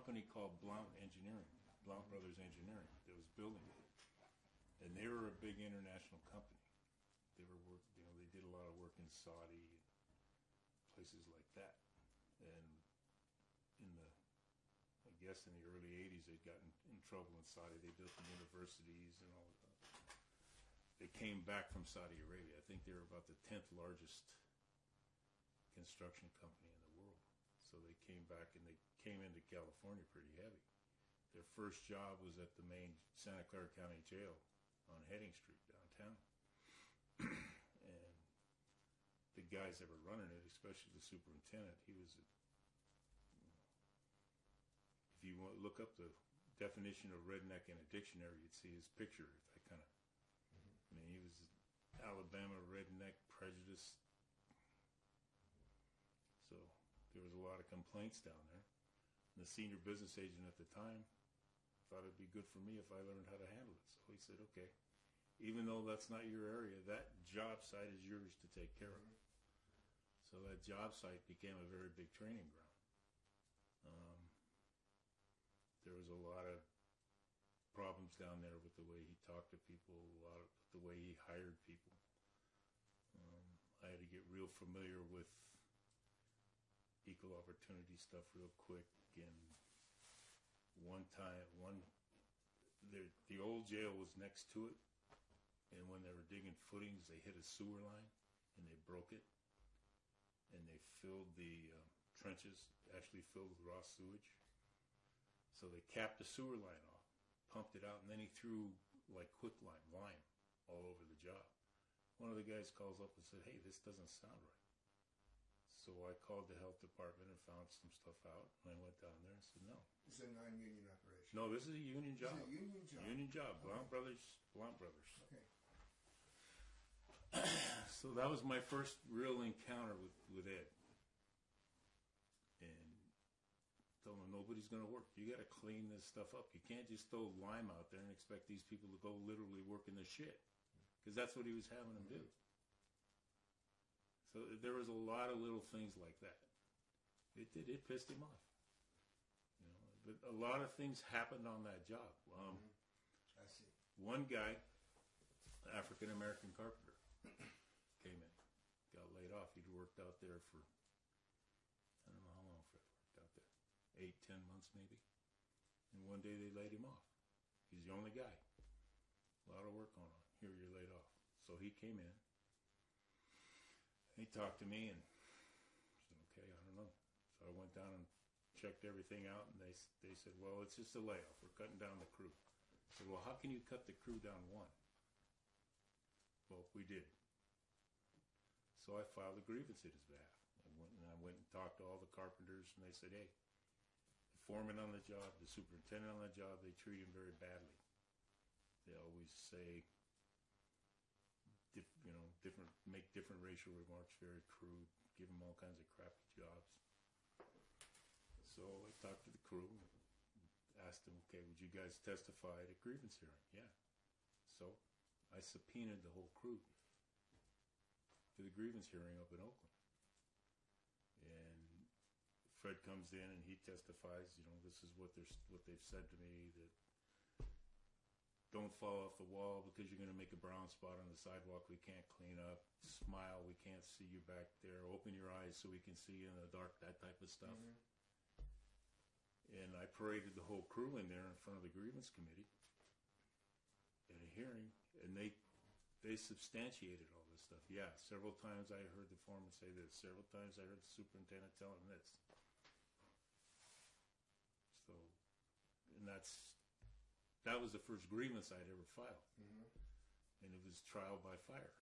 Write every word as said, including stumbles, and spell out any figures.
company called Blount Engineering, Blount Brothers Engineering, that was building it. And they were a big international company. They were work, you know, they did a lot of work in Saudi, places like that. And in the, I guess in the early eighties, they'd gotten in trouble in Saudi. They built the universities and all of that. They came back from Saudi Arabia. I think they were about the tenth largest construction company in the world. So they came back and they came into California pretty heavy. Their first job was at the main Santa Clara County Jail on Heading Street downtown. And the guys that were running it, especially the superintendent, he was, a, if you want to look up the definition of redneck in a dictionary, you'd see his picture. That kind of, I mean, he was Alabama redneck prejudice. So there was a lot of complaints down there. And the senior business agent at the time thought it'd be good for me if I learned how to handle it. So he said, okay, even though that's not your area, that job site is yours to take care of. So that job site became a very big training ground. Um, there was a lot of problems down there with the way he talked to people, a lot of the way he hired people. Um, I had to get real familiar with equal opportunity stuff real quick. And one time, one the the old jail was next to it, and when they were digging footings, they hit a sewer line and they broke it, and they filled the uh, trenches, actually filled with raw sewage. So they capped the sewer line off, pumped it out, and then he threw like quicklime, lime, all over the job. One of the guys calls up and said, "Hey, this doesn't sound right." So I called the health department and found some stuff out, and I went down there and said, "No." It's a non-union operation. No, this is a union job. It's a union job. Union job. Okay. Blount Brothers. Blount Brothers. Okay. So that was my first real encounter with, with Ed. And told him, nobody's going to work. You got to clean this stuff up. You can't just throw lime out there and expect these people to go literally work in the shit. Because that's what he was having them do. So there was a lot of little things like that. It did. It pissed him off. You know, but a lot of things happened on that job. Um, mm-hmm. I see. One guy, African American carpenter, came in, got laid off. He'd worked out there for, I don't know how long Fred worked out there, eight, ten months maybe. And one day they laid him off. He's the only guy. A lot of work going on. Here, you're laid off. So he came in. He talked to me and I said, okay, I don't know. So I went down and checked everything out, and they they said, well, it's just a layoff. We're cutting down the crew. I said, well, how can you cut the crew down one? Well, we did. So I filed a grievance at his behalf. I went and I went and talked to all the carpenters, and they said, hey, the foreman on the job, the superintendent on the job, they treat him very badly. They always say, Dif- you know, different, make different racial remarks, very crude, give them all kinds of crappy jobs. So I talked to the crew, asked them, okay, would you guys testify at a grievance hearing? Yeah. So I subpoenaed the whole crew to the grievance hearing up in Oakland. And Fred comes in and he testifies, you know, this is what they're, what they've said to me, that don't fall off the wall because you're going to make a brown spot on the sidewalk we can't clean up. Smile, we can't see you back there. Open your eyes so we can see you in the dark, that type of stuff. Mm-hmm. And I paraded the whole crew in there in front of the grievance committee at a hearing, and they they substantiated all this stuff. Yeah, several times I heard the foreman say this. Several times I heard the superintendent tell him this. So, and that's... That was the first grievance I'd ever filed. Mm-hmm. And it was trial by fire.